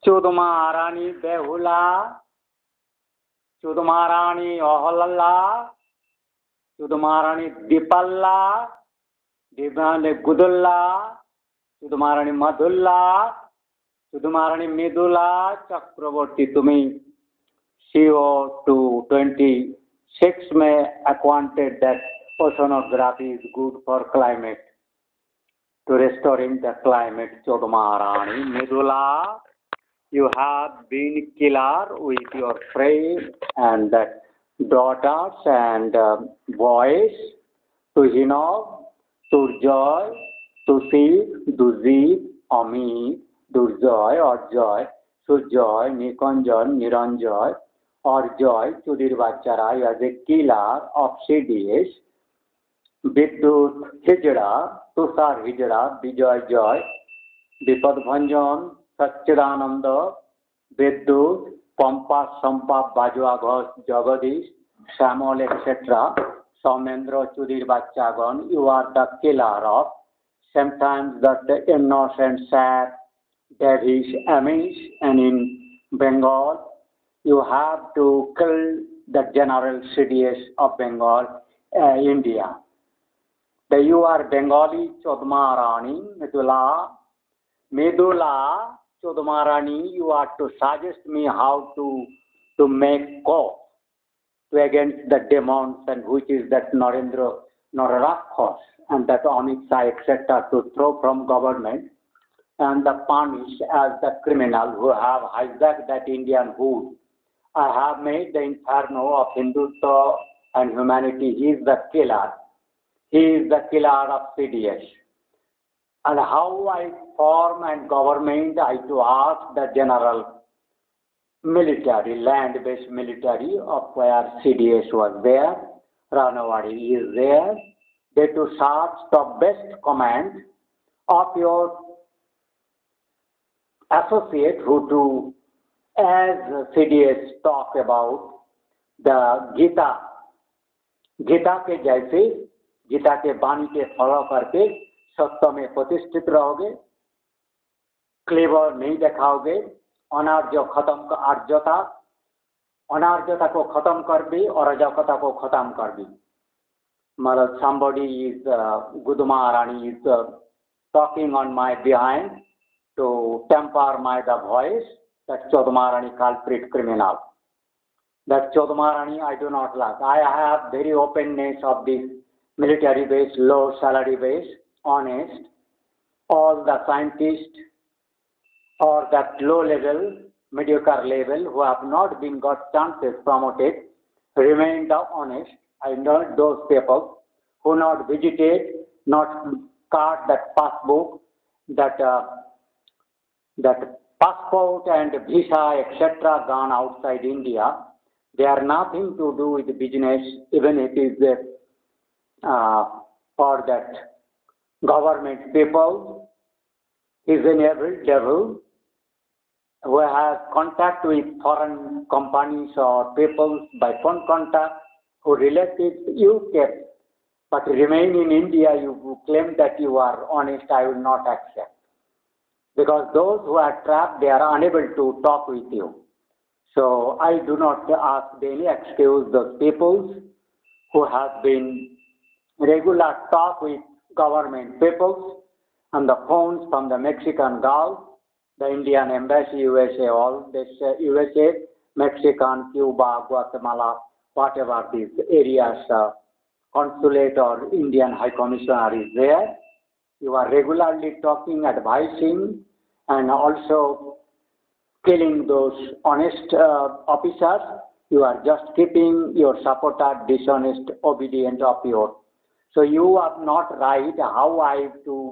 चौद महारानी बेहुला, चौद महारानी अहल्ला, चौद महारानी दीपल्ला, दीपाले गुदुल्ला, चौद महारानी मधुल्ला, चौद महारानी मृदुला चक्रवर्ती तुम्हें CO226 में acquainted that oceanography is good for climate, to restoring the climate. चौद महारानी Mridula, you have been killer with your friend and that daughters and boys, to Hino, to Joy, to Shiv, Duzi, Ami, Durjoy or Joy, Sujoy, Nikonjoy, Niranjoy or Joy, Chudir Vacharai as a killer of CDS, Vidyut Hijra, Tushar Hijra, Bijoy Joy, Bipad Bhanjan, Satchidananda, Vidyut, Pampa, Sampa, Bajwa Ghosh, Jagadish, Samol, etc. Soumendra Chudir Bachagan, you are the killer of sometimes the innocent, sad, devilish, amish, and in Bengal, you have to kill the general CDS of Bengal, India. You are Bengali, Chodmarani, Medula, Chodmarani, you are to suggest me how to make cope to against the demons and which is that Narendra Nararakos and that Onyxa, etc. to throw from government and the punish as the criminal who have hijacked that Indian hood. I have made the inferno of Hindutva and humanity. He is the killer. He is the killer of CDS. And how I form and government, I to ask the general military, land-based military of where CDS was there, Ranawadi is there. They to search the best command of your associate who to, as CDS talk about the Gita, Gita के जैसे गीता के वाणी के follow करके सत्य में प्रतिष्ठित रहोगे, clever नहीं दिखाओगे, अनार्य खत्म का आर्यता, अनार्यता को खत्म कर दी और अजकता को खत्म कर दी. मतलब somebody is Gudumarani is talking on my behind to temper my the voice. That Chodmarani culprit criminal. That Chodmarani I do not like. I have very openness of this military base, low salary base, honest. All the scientists or that low level, mediocre level who have not been got chances promoted, remain the honest. I know those people who not visited, not card that passbook, that passport and visa, etc. gone outside India. They are nothing to do with business, even if it is for that government people. Is an evil devil who has contact with foreign companies or people by phone contact, who relatives you kept, but remain in India, you claim that you are honest, I will not accept. Because those who are trapped, they are unable to talk with you. So I do not ask any excuse those people who have been regular talk with government people on the phones from the Mexican Gulf, the Indian Embassy, USA, all this USA, Mexican, Cuba, Guatemala, whatever these areas, consulate or Indian High Commissioner is there. You are regularly talking, advising, and also killing those honest officers. You are just keeping your supporter dishonest, obedient of your. So you are not right how I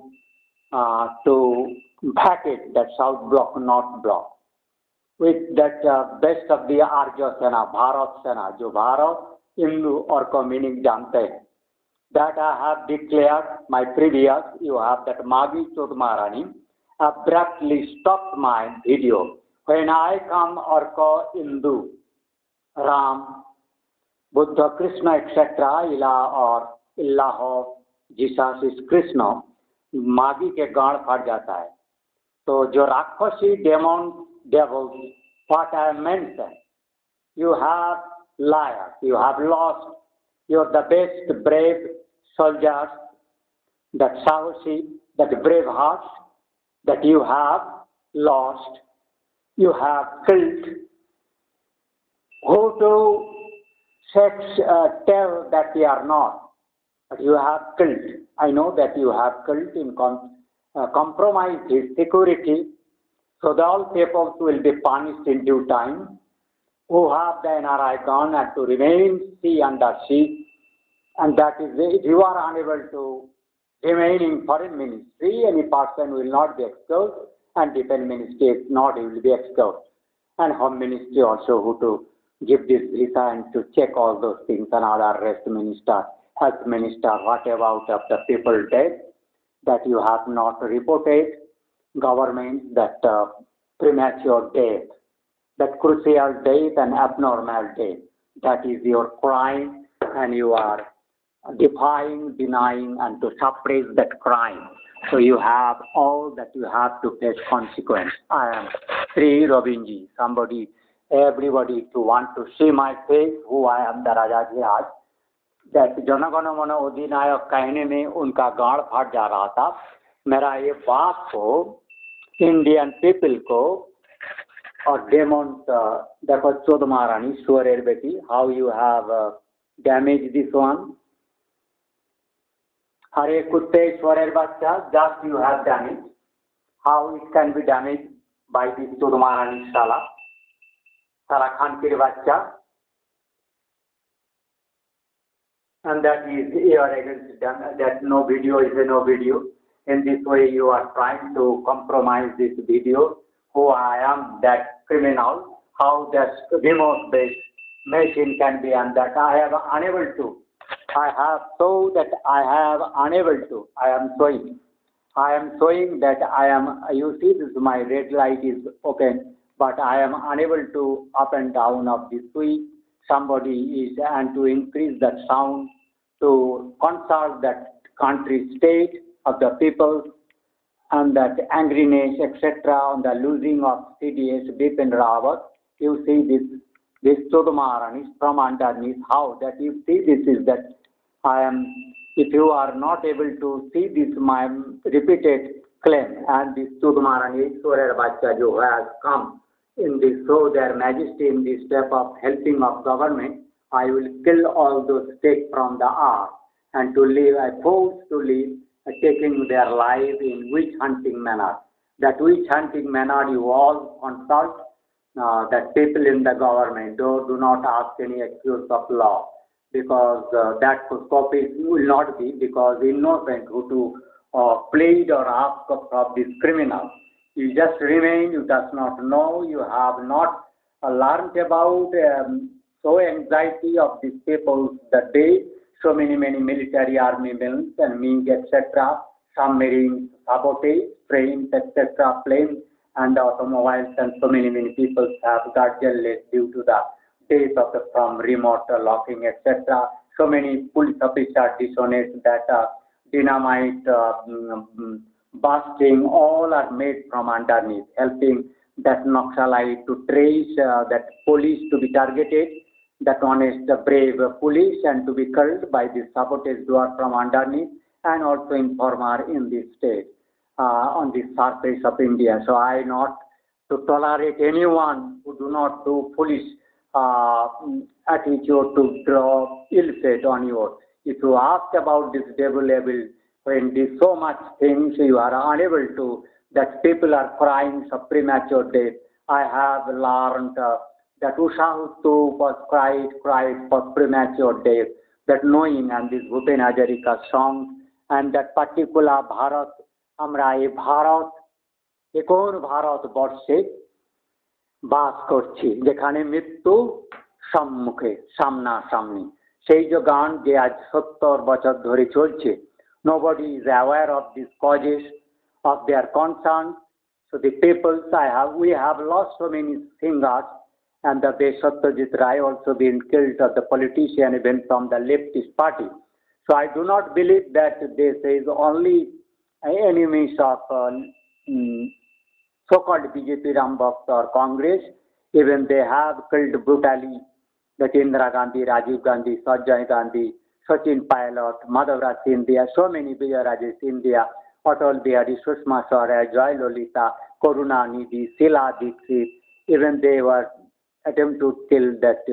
to back it, that South Bloc, North Bloc. With that best of the Arya Sena, Bharat Sena, जो भारत हिंदू और को meaning जानते हैं. That I have declared my previous, you have that Magi Chodmarani abruptly stopped my video. When I come Orko Hindu, Ram, Buddha, Krishna, etc., Ilah or Allah of Jesus is Krishna, मागी के गाड़ फट जाता है. तो जो राक्षसी demon devils, what I mentioned. You have liars, you have lost. You're the best brave soldiers, that Sahosi, that brave hearts that you have lost. You have killed. Who to tell that they are not? But you have killed. I know that you have killed in compromised his security, so that all peoples will be punished in due time, who have the NRI gone and to remain sea under sea, and that is, if you are unable to remain in foreign ministry, any person will not be expelled, and defense ministry is not, he will be expelled, and home ministry also, who to give this visa and to check all those things, and other rest minister, health minister, what about of the people dead, that you have not reported, government, that premature death, that crucial death and abnormal death, that is your crime, and you are defying, denying, and to suppress that crime. So you have all that you have to face consequence. I am Sri Robinji. Everybody to want to see my face, who I am, the Rajaji Raj. That जनगण मन अधिनायक कहने में उनका गाड़ फाट जा रहा था. मेरा ये बात को इंडियन पीपल को और डेमोन्स देखो चोद महारानी सुअरेर बेटी, how you have damage this one. हरे कुत्ते सुअरेर बच्चा, just you have done it. How it can be damage by this चोद महारानी साला खान के बच्चा. And that is you are against them, that no video is a no video. In this way you are trying to compromise this video. Who I am, that criminal, how that remote based machine can be, and that I have unable to. I have so that I have unable to. I am showing that I am, you see this, my red light is open, but I am unable to up and down of the switch. Somebody is, and to increase that sound, to consult that country state of the people, and that angriness, etc., on the losing of CDS, Bipin Rawat. You see this Chodumaran is from underneath. How that you see this is that I am, if you are not able to see this, my repeated claim, and this Chodumaran is Surer Bacha who has come in this, so their majesty in this step of helping of government, I will kill all those take from the earth, and to live, I force to live, taking their life in witch hunting manner. That witch hunting manner you all consult, that people in the government do not ask any excuse of law, because that scope will not be, because innocent who to plead or ask of this criminal. You just remain, you does not know, you have not learned about so anxiety of these people that day, so many military army mills and means, etc., submarines, sabotage, trains, etc., planes and automobiles, and so many people have got jealous due to the days of the from remote locking, etc. So many police officers dishonest, that dynamite, busting, all are made from underneath, helping that Naxalite to trace that police to be targeted, that honest, brave police, and to be killed by this sabotage door from underneath, and also informer in this state, on the surface of India. So I not to tolerate anyone who do not do foolish attitude to draw ill fate on you. If you ask about this devil level, when there's so much things you are unable to, that people are crying for premature death. I have learned that Usha Hutu was cried for premature death, that knowing, and this Bhupen Hazarika song, and that particular Bharat, Amra e Bharat, ekon Bharat বর্ষে বাস করছি, যেখানে মৃত্যু সম্মুখে সামনাসামনি। সেই যে গান যে আজ 70 বছর ধরে চলছে, nobody is aware of these causes of their concern. So the people, we have lost so many singers, and the Satyajit Ray also been killed, of the politician even from the leftist party. So I do not believe that this is only enemies of so-called BJP, Ram Bhakt or Congress, even they have killed brutally that Indira Gandhi, Rajiv Gandhi, Sanjay Gandhi, Sachin Pilot, Madhavraj Scindia, so many Vijay Rajesh Scindia, Atal Bihari, Sushma Swaraj, Joy Lolita, Karunanidhi, Sheila Dikshit, even they were attempt to kill that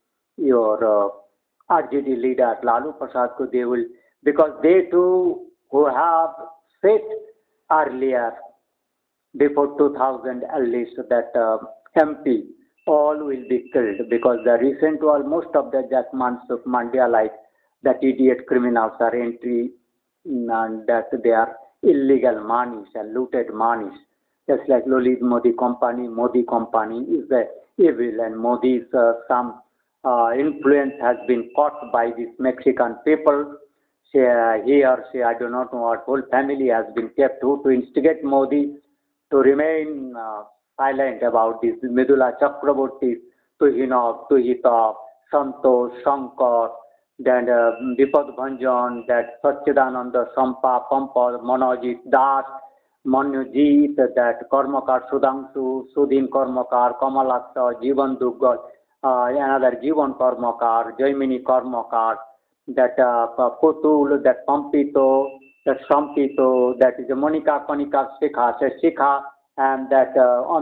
your RJD leader Lalu Prasad ko they will, because they too who have said earlier before 2000 at least that MP all will be killed because the recent all most of the Jack Mansukh Mandia like that idiot criminals are entry and that they are illegal monies and looted monies. Just like Lalit Modi company is the evil and Modi's some influence has been caught by these Mexican people. He or she, I do not know what, whole family has been kept to instigate Modi to remain silent about this. Midula Chakraborty, Tuhita, Santosh, Shankar, then Dipad Bhanjan, that Satchidananda, Sampa, Pampal, Manojit Das, Manujit, that Karmakar Sudhanshu, Sudhin Karmakar, Kamalaksa, Jivan Duggal, another Jivan Karmakar, Jaimini Karmakar, that Putul, that Pampito, that Sampito, that is Monica Konika Shikha, and that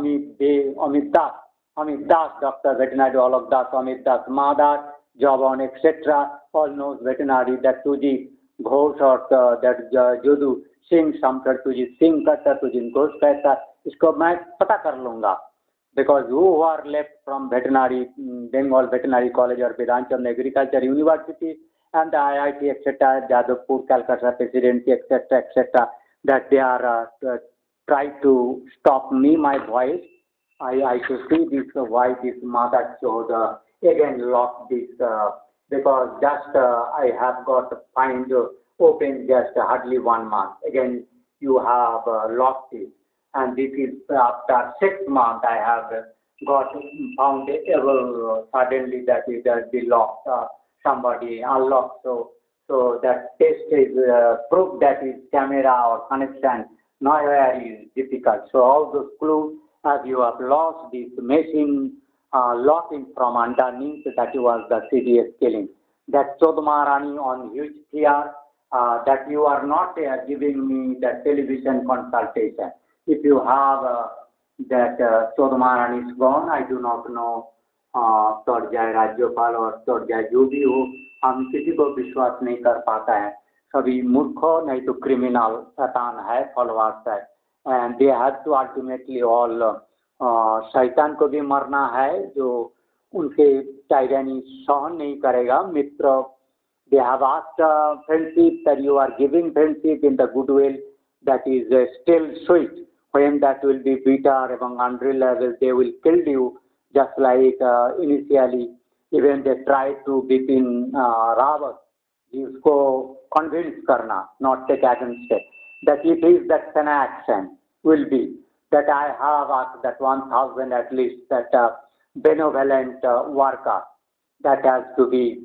Amit Das, Dr. Veterinary Olok Das, Amit Das, Madar, Jawan, etc. All knows veterinary that Tuji Ghosh or that Jodu Singh Samkar Tuji Singh Kata Tuji Ghosh Kata, इसको मैं पता कर लूँगा because who are left from veterinary Bengal Veterinary College or Vedantchandra Agriculture University and the IIT etc. Jadavpur Calcutta Presidency etc. that they are try to stop me my voice. I should see this why this mother showed again lost this because just I have got find open just hardly 1 month. Again you have lost it, and this is after 6 months I have got found able suddenly that it has been locked somebody unlocked. So that test is proof that is camera or connection nowhere is difficult. So all those clues as you have lost this machine locking from underneath that was the CDS killing. That Chodmarani on huge fear that you are not giving me the television consultation. If you have that Chodmarani is gone, I do not know चढ़ जाए राज्यपाल और चढ़ जाए जो भी हो हम किसी को विश्वास नहीं कर पाता है सभी मूर्खों नहीं तो क्रिमिनल शैतान है फॉलोअर्स है and they have to ultimately all शैतान को भी मरना है जो उनके टायरानी सहन नहीं करेगा मित्र they have asked friendship that you are giving friendship in the goodwill that is still sweet when that will be bitter among unreliable they will kill you just like initially even they tried to Bipin Rawat जिसको convince करना not take against it that it is that an action will be that I have asked that 1,000 at least that benevolent worker that has to be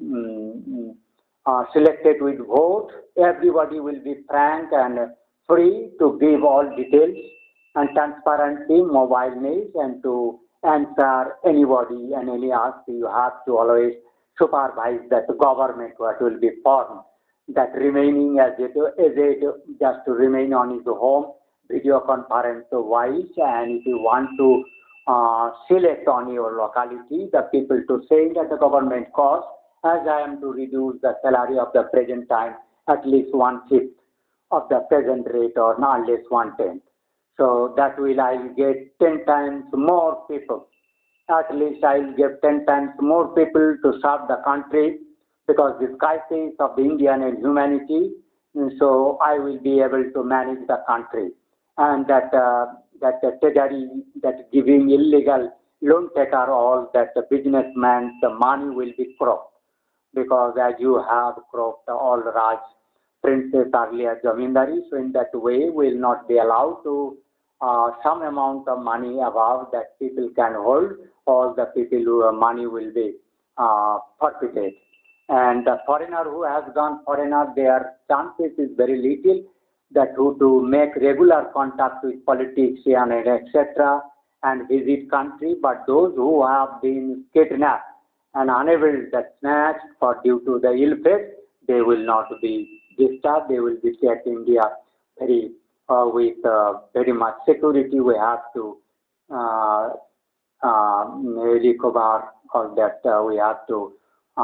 selected with vote. Everybody will be frank and free to give all details and transparency, mobile needs, and to answer anybody and any ask. You have to always supervise that government what will be formed. That remaining as it just to remain on his home, video conference wise, and if you want to select on your locality the people to say that the government cost as I am to reduce the salary of the present time at least 1/5 of the present rate or not less 1/10. So that will I will get 10 times more people. At least I will get 10 times more people to serve the country because this crisis of the Indian and humanity. So I will be able to manage the country and that the treasury that giving illegal loan taker all that the businessman the money will be cropped. Because as you have cropped all Raj princes earlier Jamindari, so in that way will not be allowed to some amount of money above that people can hold, all the people who money will be forfeited. And the foreigner who has gone foreigner, their chances is very little that who to make regular contact with politicians and etc. and visit country, but those who have been kidnapped and unable to snatch for due to the ill fate, they will not be disturbed. They will be kept in India very with very much security. We have to uh, recover or that we have to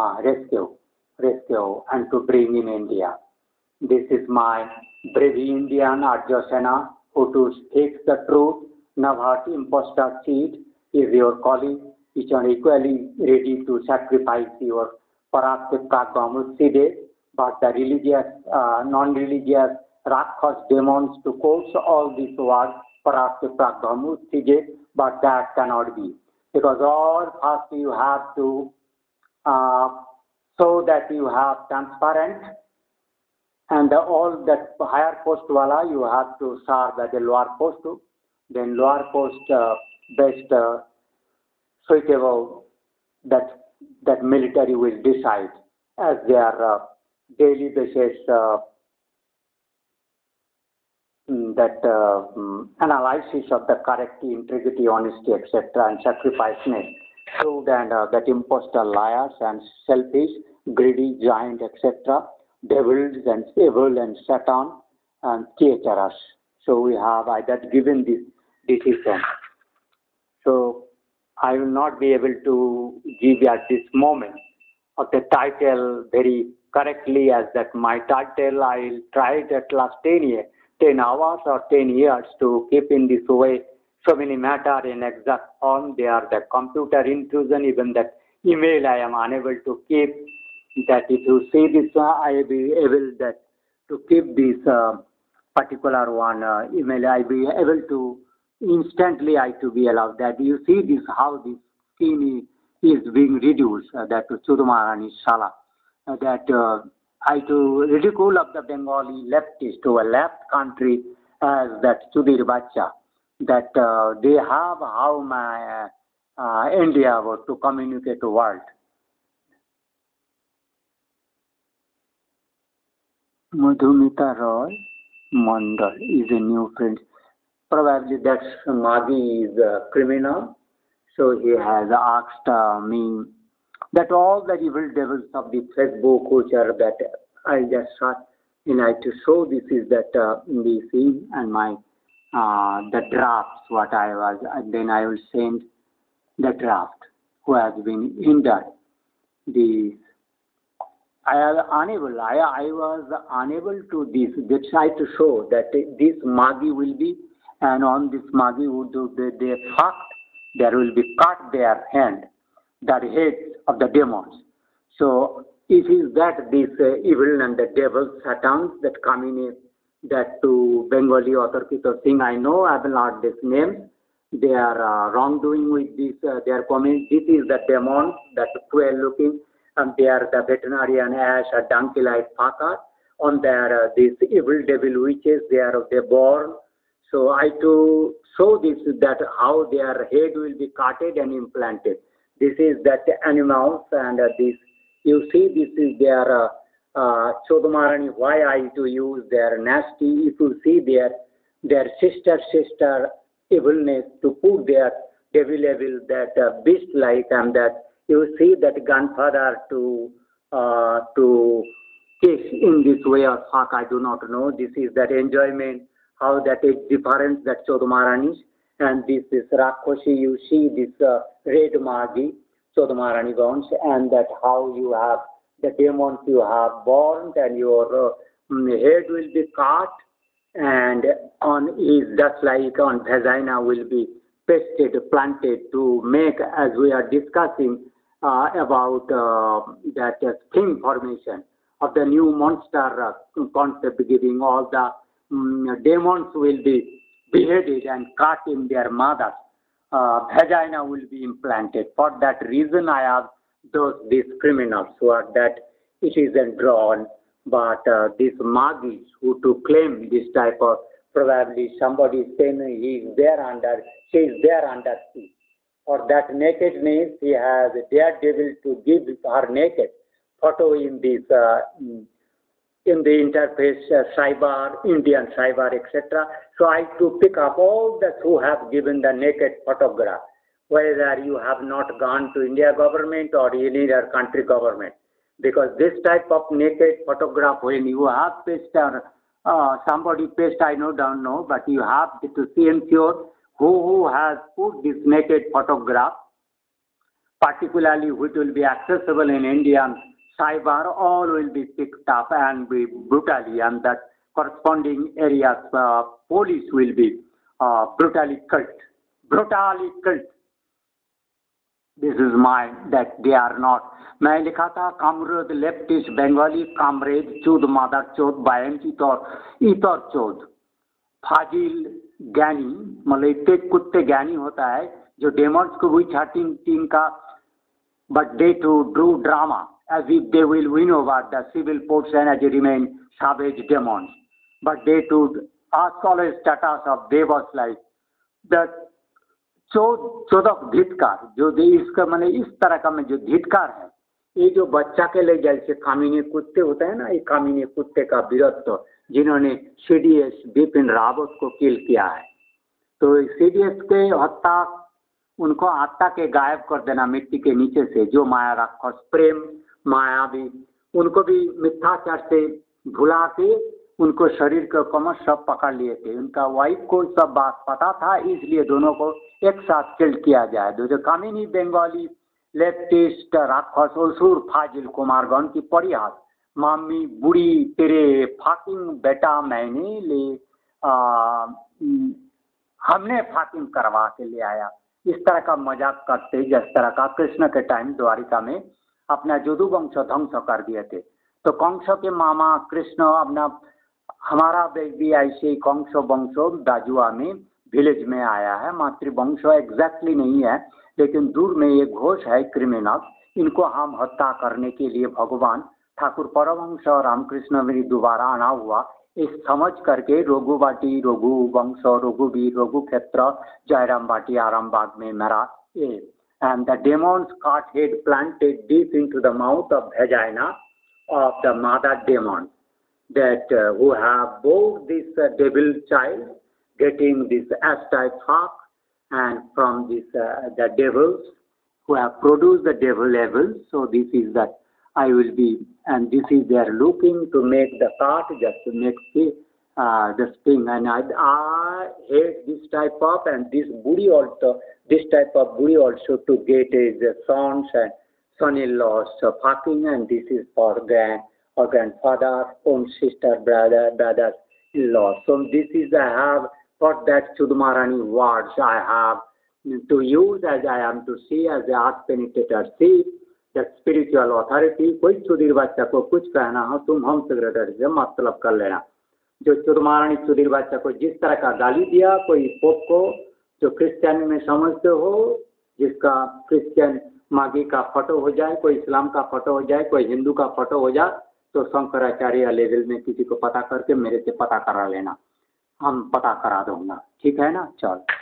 rescue and to bring in India. This is my brave Indian Arya Sena who to speak the truth, Navhat impostor seed is your colleague, which are equally ready to sacrifice your Parastika Gamutside, but the religious, non-religious Rakshas demons to quote all these words, Parastika Gamutside, but that cannot be. Because all first you have to uh, so that you have transparent and all that higher post wala you have to serve at the lower post too. Then lower post best suitable that that military will decide as their daily basis that analysis of the correct integrity, honesty, etc., and sacrificeness proved and that impostor liars and selfish, greedy, giant, etc., devils and evil and Satan and theaterers. So we have either given this decision. So I will not be able to give at this moment of the title very correctly as that my title I will try that last 10 years, 10 hours or 10 years to keep in this way so many matter in exact form. They are the computer intrusion, even that email I am unable to keep. That if you see this, I will be able that to keep this particular one email. I will be able to instantly I to be allowed that you see this how this scheme is being reduced that Sudumarani Shala that I to ridicule of the Bengali leftist to a left country as that Sudhir Bacha that they have how my India was to communicate to world. Madhumita Roy Mandal is a new friend. Probably that Maghi is a criminal. So he has asked me that all the evil devils of the Facebook, which are that I just shot in I to show this is that the scene and my the drafts what I was and then I will send the draft who has been hindered. The I was unable to this. They try to show that this Magi will be, and on this Magi would do they fact there will be cut their hand, that heads of the demons. So it is that this evil and the devil Satans that come in that to Bengali author Kito Singh. I know I will not this name. They are wrongdoing with this. They are coming. This is the demons that cruel looking and they are the veterinarian ash or donkey like pakar on their these evil devil witches they born. So I to show this that how their head will be cutted and implanted. This is that animals and this you see this is their Chodamarani why I to use their nasty if you see their sister evilness to put their devil that beast like and that you see that grandfather to kiss in this way or fuck, I do not know. This is that enjoyment, how that is different, that Chodamarani. And this is Rakoshi, you see this red Magi, Chodamarani bones, and that how you have the demons you have born and your head will be cut and on is just like on vagina will be pasted, planted to make as we are discussing about that spring formation of the new monster concept giving all the demons will be beheaded and cut in their mothers. Vagina will be implanted. For that reason, I have these criminals who are that it isn't drawn, but these magis who to claim this type of probably somebody is saying he is there under, she is there under sea. For that nakedness, he has daredevil to give her naked photo in this in the interface, cyber, Indian cyber, etc. So I to pick up all that who have given the naked photograph, whether you have not gone to India government or any other country government, because this type of naked photograph, when you have paste or somebody paste, I don't know, but you have to see ensure who has put this naked photograph, particularly which will be accessible in Indian cyber, all will be picked up and be brutally, and that corresponding areas police will be brutally killed. This is my, that they are not. मैं लिखा था comrade leftist Bengali comrade चौध मादर चौध बायंचित और इतर चौध फाजिल ज्ञानी, मतलब इतने कुत्ते ज्ञानी होता है जो डेमोन्स को भी छाटिंग टीम का, but they to do drama as if they will win over the civil portion as they remain savage demons, but they to ask always status of devas like the चौदह धिक्कार, जो इसका मैंने इस तरह का में जो धिक्कार है, ये जो बच्चा के ले जैसे कामिनी कुत्ते होते हैं ना, ये कामिनी कुत्ते का वीरत्व जिन्होंने सीडीएस बिपिन रावत को किल किया है, तो सीडीएस के हत्या, उनको आत्मा के गायब कर देना मिट्टी के नीचे से, जो माया राक्षस प्रेम माया भी, उनको भी मिथ्याचार से भुला के उनको शरीर के कमर सब पकड़ लिए थे, उनका वाइफ को सब बात पता था, इसलिए दोनों को एक साथ किल किया जाए। जो कामिनी बंगाली लेफ्टिस्ट राक्षस असुर फाजिल कुमारगण की पड़ी हाथ, मामी बुढ़ी तेरे फाकिंग बेटा मैंने ले हमने फाकिंग करवा के ले आया, इस तरह का मजाक करते, जिस तरह का कृष्ण के टाइम द्वारिका में अपना यदु वंश ध्वंस कर दिए थे। तो कंस के मामा कृष्ण अपना, हमारा भी ऐसे कंस वंशो दाजुआ में विलेज में आया है, मातृवंश एग्जैक्टली नहीं है, लेकिन दूर में ये घोष है क्रिमिनल, इनको हम हत्या करने के लिए भगवान ठाकुर परमहंस और रामकृष्ण में दोबारा आना हुआ, इस समझ करके रघुबाटी, रघु वंश, रघुवीर, रघु क्षेत्र, जयराम बाटी, आराम बाग में मेरा ये, and the demon's cart head planted deep into the mouth of vagina of the mother demon, that who have bore this devil child, getting this S-type hawk, and from this the devils who have produced the devil levels. So this is that I will be, and this is they are looking to make the cart just to make the spring, and I hate this type of, and this booty also, this type of booty also to get his sons and son-in-laws fucking, and this is for grandfather, own sister, brother-in-law. So this is I have got that Chudmarani words I have to use as I am to see as the art penetrator see that spiritual authority. कोई चुदीर बच्चा को कुछ कहना हो तुम हम secretary से मतलब कर लेना। जो चुदमारानी चुदीर बच्चा को जिस तरह का गाली दिया, कोई पोप को जो क्रिश्चियन में समझते हो, जिसका क्रिश्चियन मागी का फोटो हो जाए, कोई इस्लाम का फोटो हो जाए, कोई हिंदू का फोटो हो जाए, तो शंकराचार्य लेवल में किसी को पता करके मेरे से पता करा लेना, हम पता करा दूंगा, ठीक है ना। चल।